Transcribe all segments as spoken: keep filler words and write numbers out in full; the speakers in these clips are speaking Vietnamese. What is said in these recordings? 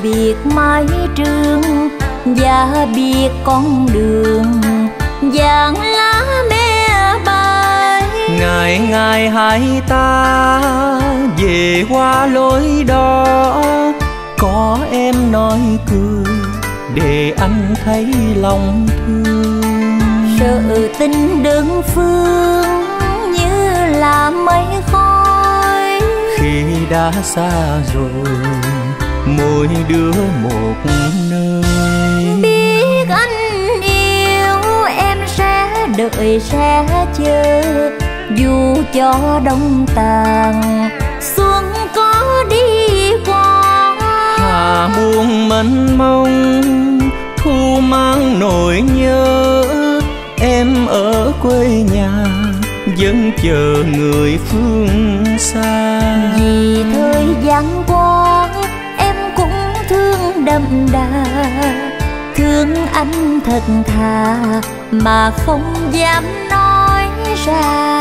biệt mái trường và biệt con đường vàng lá me bay. Ngày ngày hai ta về qua lối đó, có em nói cười để anh thấy lòng thương. Sợ tình đơn phương như là mây khói, khi đã xa rồi mỗi đứa một nơi. Biết anh yêu em sẽ đợi sẽ chờ, dù cho đông tàn xuân có đi qua. Hà buông mênh mông thu mang nỗi nhớ, em ở quê nhà vẫn chờ người phương xa. Vì thời gian qua em cũng thương đậm đà, thương anh thật thà mà không dám nói ra.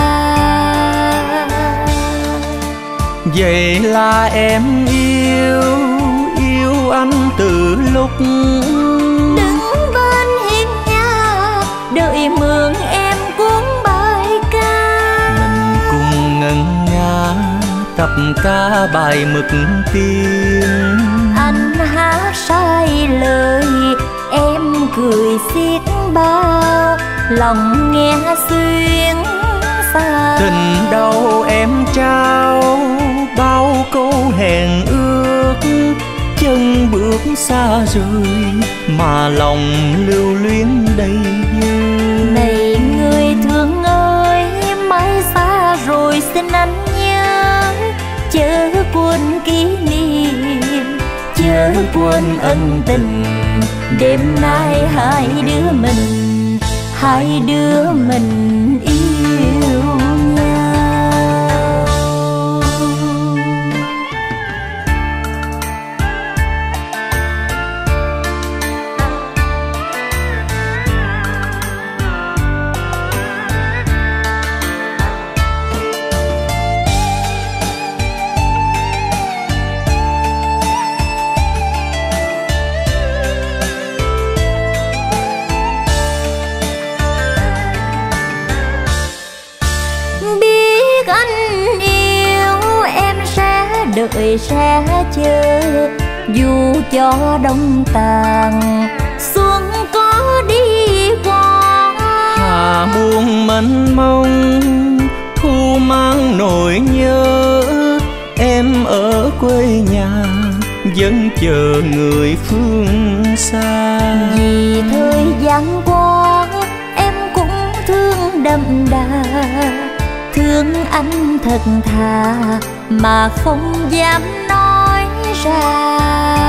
Vậy là em yêu, yêu anh từ lúc đứng bên hiên nhà đợi mượn em cuốn bài ca. mình cùng ngân nga tập ca bài mực tiên. Anh hát sai lời em cười xiết bao, lòng nghe xuyên xa. Tình đâu em trao bao câu hẹn ước, chân bước xa rời mà lòng lưu luyến đầy dư. Này người thương ơi, mãi xa rồi xin anh nhớ, chớ quên kỷ niệm, chớ quên ân tình. Đêm nay hai đứa mình, hai đứa mình yêu nhau. Đợi sẽ chờ, dù cho đông tàn xuân có đi qua. Hà buông mênh mông thu mang nỗi nhớ, em ở quê nhà vẫn chờ người phương xa. Vì thời gian qua em cũng thương đậm đà, thương anh thật thà mà không dám nói ra.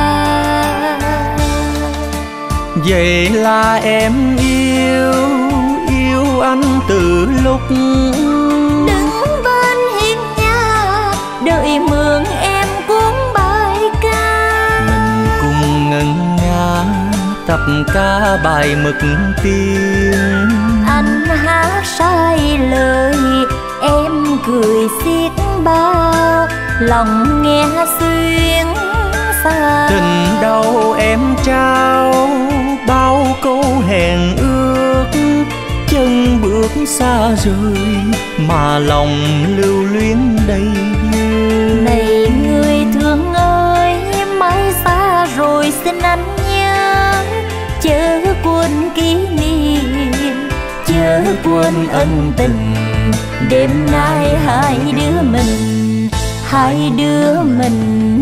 Vậy là em yêu, yêu anh từ lúc đứng bên hiên nhà đợi mượn em cuốn bài ca. mình cùng ngân nga tập ca bài mực tiên. Anh hát sai lời em cười xiết bao, lòng nghe xuyên xa. Tình đâu em trao bao câu hẹn ước, chân bước xa rời mà lòng lưu luyến đầy dư. Này người thương ơi, mãi xa rồi xin anh nhớ, chớ quên kỷ niệm, chớ quên ân tình. Đêm nay hai đứa mình, hai đứa mình